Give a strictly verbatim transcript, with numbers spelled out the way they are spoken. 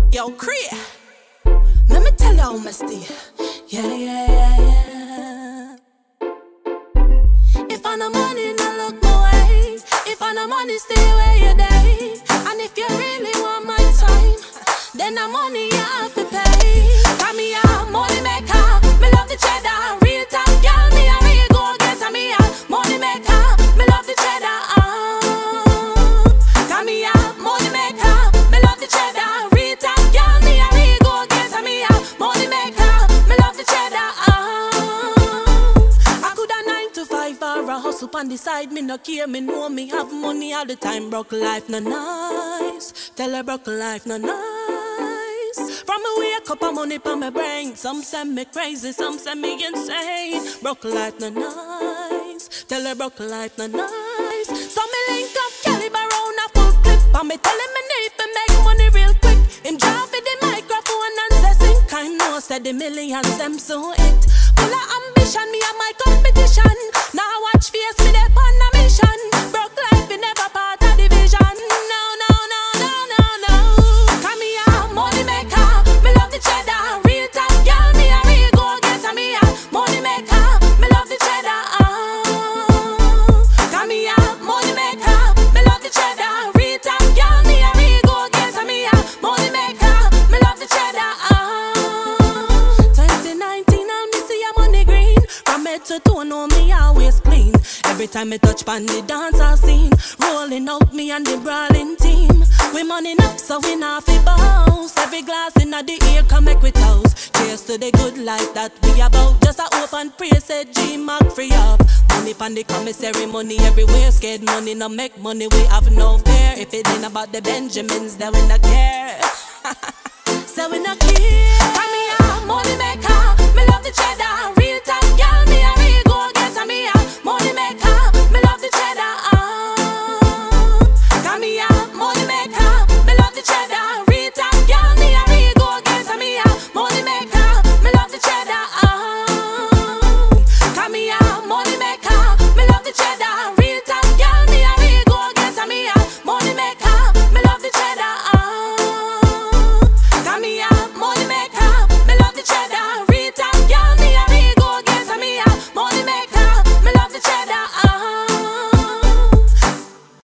Yo, Cree, let me tell you how my stay. Yeah, yeah, yeah, yeah. If I no money, no look my way. If I no money, stay where you day. And if you really want my time, then the money you have to pay. Got me a money maker, me love the cheddar. Real top girl, me a real go get me a money maker, me love the cheddar. Uh. Got me a money maker, me love the cheddar. Real top girl, me a real go get me a money maker, me love the cheddar. Uh. I could a nine to five or a hustle on the side, me no care, me know me have money all the time. Broke life no nice, tell her broke life no nice. From me wake up, I'm money on my brain. Some send me crazy, some send me insane. Broke life no nice, tell her broke life no nice. So me link up Kelly Baron a full clip, and me tell him me need to make money real quick. Him drop with the microphone and say sing. I know said the millions them so it. Full of ambition, me and my competition. Now watch face me dey on a mission. Broke life, me never part of the vision. No, no, no, no, no, no. Come me a money maker, me love the cheddar. Real top girl, me a real go get me a money maker, me love the cheddar. Uh. Come me a money maker, me love the cheddar. Real top girl, me a real go get me a money maker, me love the cheddar. Uh. twenty nineteen, I'll me see a money green. From head to toe, know me always clean. Every time me touch pan the dance I scene, rolling out me and the brawling team. We money enough so we not fi bounce. Every glass in the ear come make we toast. Cheers to the good life that we about. Just a open prayer said G-Mac free up. Money pan the commissary, money everywhere. Scared money no make money, we have no fear. If it ain't about the Benjamins, then we not care. So we not care.